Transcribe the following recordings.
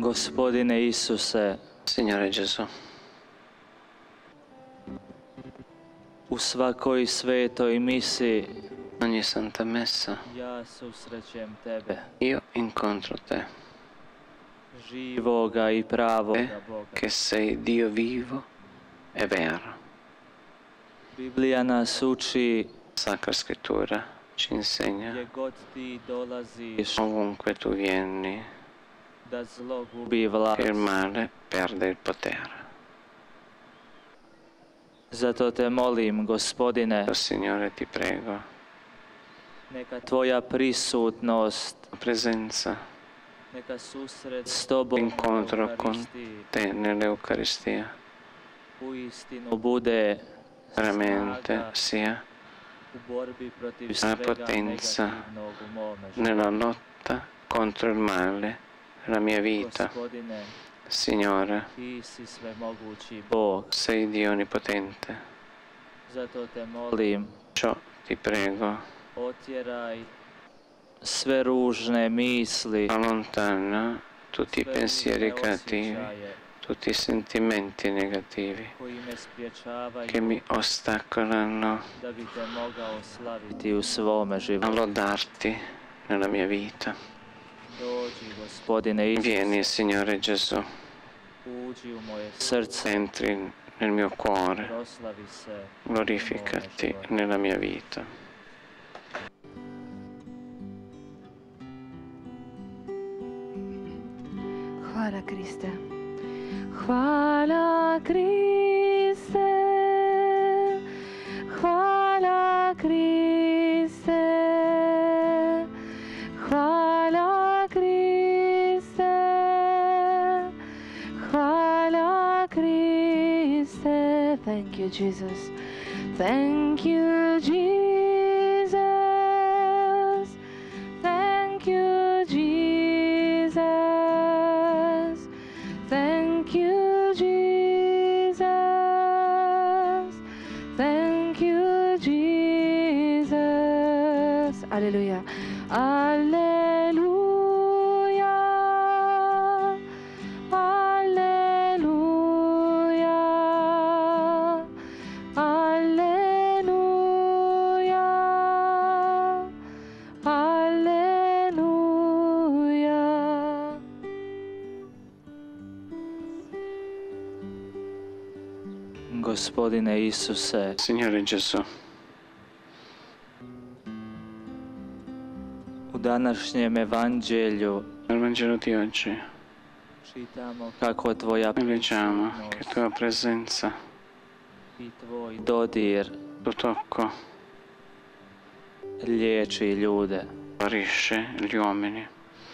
Gospodine Isuse, Signore Gesù, u svakoj svetoj misi ogni santa messa ja susrećem Tebe, io incontro te, živoga i pravoga te Boga. che sei Dio vivo e vero. Biblija nas uči Sacra Scrittura ci insegna, gdje god Ti dolaziš ovunque tu vieni, da zlo gubi che vlast. il male perde il potere. Zato Te molim, Gospodine, Oh, Signore, ti prego, neka Tvoja prisutnost, la presenza, neka susret s Tobom u l'incontro con Eukaristiji te nell'Eucaristia uistinu bude veramente snaga sia u borbi protiv la svega potenza negativnog u mome nella životu. lotta contro il male nella mia vita. Gospodine, Signore, Ti si svemogući Bog, sei Dio onnipotente. zato Te molim, Ciò ti prego, otjeraj sve ružne misli, allontana tutti i sve pensieri ružne cattivi, osjećaje tutti i sentimenti negativi koji me spriječavaju che mi ostacolano da bi Te mogao slaviti u svome a životu. lodarti nella mia vita. Dođi, Gospodine Isuse, Vieni, Signore Gesù, uđi u moje srce, entri nel mio cuore, proslavi se u glorificati mome životu. nella mia vita. Hvala Kriste. Hvala Kriste. Hvala Kriste. Hvala Kriste. Hvala Kriste. Thank you, Jesus. Thank you, Jesus. Thank you, Jesus. Thank you, Jesus. Thank you, Jesus. Alleluia. Alleluia. Alleluia. Alleluia. Alleluia. Gospodine Isuse, Signore Gesù, u današnjem evanđelju nel Vangelo di oggi čitamo kako Tvoja noi leggiamo che prisutnost tua presenza, i Tvoj dodir tuo tocco, liječi ljude. guarisce gli uomini.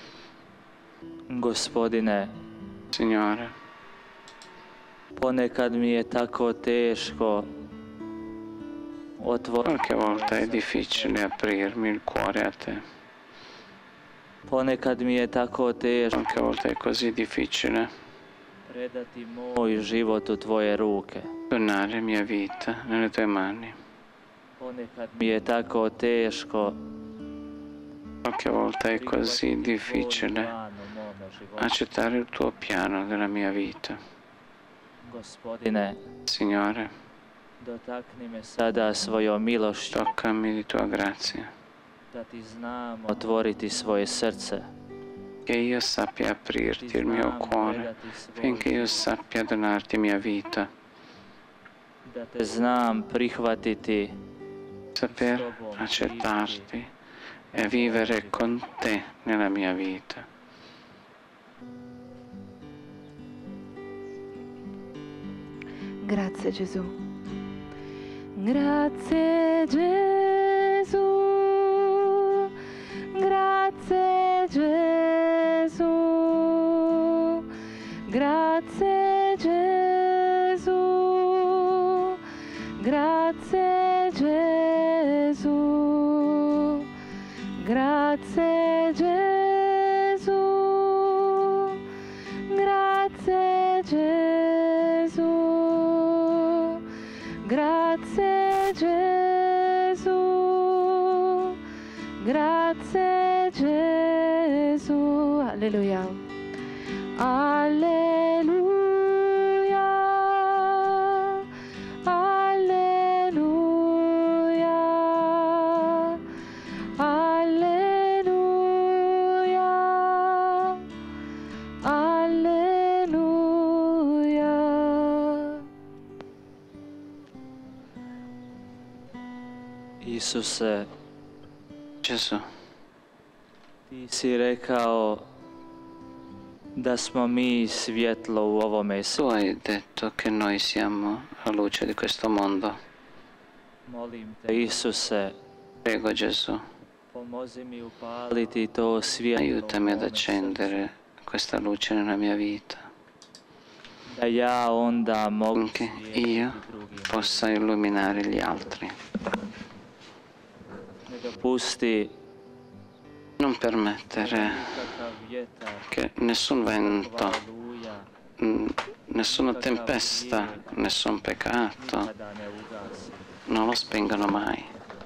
Gospodine, Signore, ponekad mi je tako teško otvoriti. qualche volta è difficile aprirmi il cuore a te, Ponekad mi je tako teško qualche volta è così difficile predati moj život u Tvoje ruke. donare mia vita nelle tue mani. Ponekad mi je tako teško Qualche volta è così difficile accettare il tuo piano della mia vita. Gospodine, Signore, dotakni me sada svojom milošću toccami di tua grazia, da Ti znam otvoriti svoje srce, che io sappia aprirti il mio cuore, finché io sappia donarti mia vita, da Te znam prihvatiti saper accettarti e vivere con te nella mia vita. Grazie Gesù. Grazie Gesù. Grazie Gesù. Grazie Gesù. Grazie Gesù. Grazie Gesù. Grazie Gesù. Grazie Gesù. Grazie Gesù. Alleluia. Alleluia, alleluia, alleluia, alleluia. Isuse, Gesù, ti si rekao da smo mi svjetlo u ovome tu svijetu. hai detto che noi siamo la luce di questo mondo. Molim te, Isuse, Prego Gesù, pomozi mi upaliti to svjetlo aiutami u ad mome accendere questa luce nella mia vita, srcu, da ja onda mogu affinché svijetliti io drugima. possa illuminare gli altri. Ne dopusti Non permettere nikakav vjetar, che nessun vento, aleluja, nessuna tempesta, nessun peccato nikada ne ugasi. non lo spengano mai.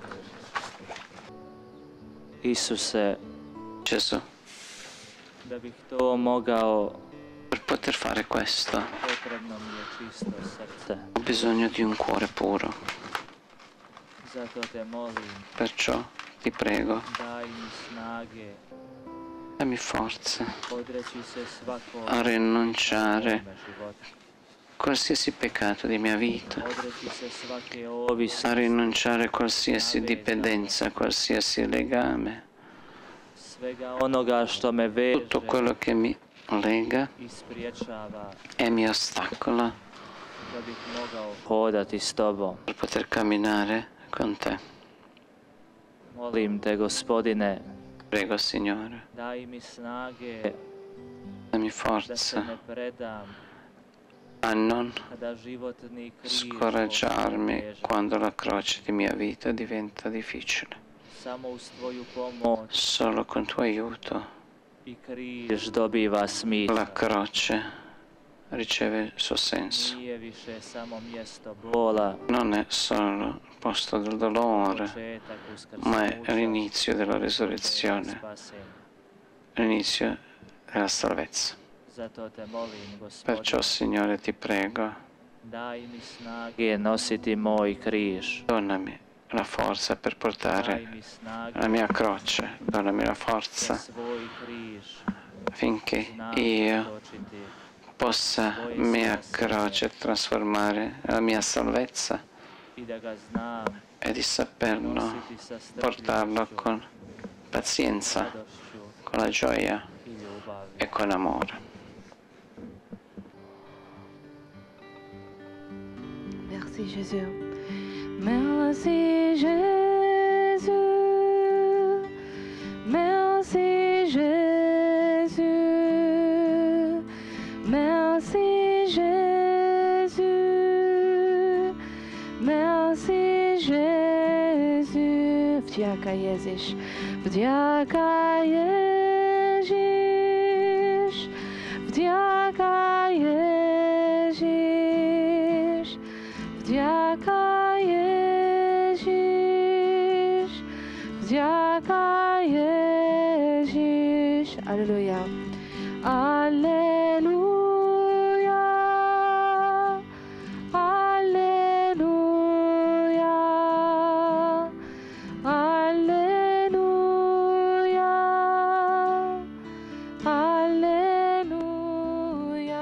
Isuse, Gesù, da bih to mogao, per poter fare questo potrebno mi je čisto srce. ho bisogno di un cuore puro. Zato te molim, Perciò ti prego, daj mi snage dammi forze odreći se svakog a rinunciare mome života, qualsiasi peccato di mia vita, odreći se svake a ovisnosti, rinunciare a qualsiasi dipendenza, qualsiasi legame, svega onoga što me veže tutto quello che mi lega i spriječava e mi ostacola da bih mogao hodati s tobom. per poter camminare con te. Molim te, Gospodine, Prego Signore, daj mi snage dammi da se forza ne predam a non kada životni križ scoraggiarmi veže. quando la croce di mia vita diventa difficile. Samo uz tvoju pomoć Solo con tuo aiuto i križ dobiva smisla. la croce riceve il suo senso. Nije više samo mjesto bola, Non è solo il posto del dolore, početak ma è uskrsnuća, l'inizio della risurrezione, spasenja. l'inizio della salvezza. Zato te molim, Perciò, Gospodine, Signore, ti prego, daj mi snage nositi moj križ. donami la forza per portare Daj mi snage la mia croce, donami la da forza svoj križ affinché znam io točiti possa mia croce trasformare la mia salvezza i da ga znam e di saperlo nositi sa portarlo strpljivošću, con pazienza, radošću con la gioia i ljubavi. e con amore. Merci Jésus. Merci Jésus. Merci Jésus. Merci Jésus. Merci Jésus. Vďaka Ježiš. Vďaka Ježiš. Vďaka Ježiš. Vďaka Ježiš. Vďaka Ježiš. Aleluja. Aleluja. Aleluja. Aleluja. Aleluja.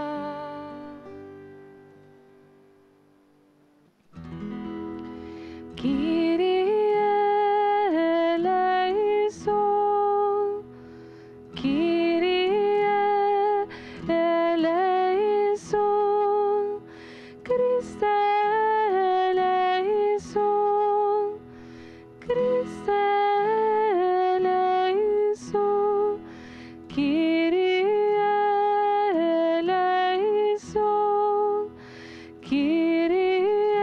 Kyrie eleison, Kyrie eleison, Christe eleison, Christe eleison, Kyrie eleison, Kyrie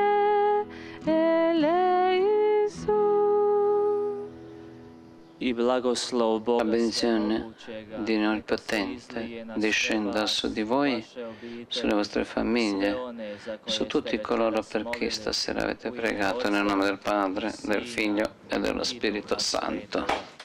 eleison. I blagoslov La Boga benedizione Svemogućega, di neka Onnipotente slije na discenda sve su vas, di voi, vaše obitelji, sulle vostre sve famiglie, one za koje su tutti ste coloro večeras per chi molili, stasera avete u ime pregato Oca nel nome del i Padre, del Sina Figlio e dello i Spirito Duha Santo. Svetoga.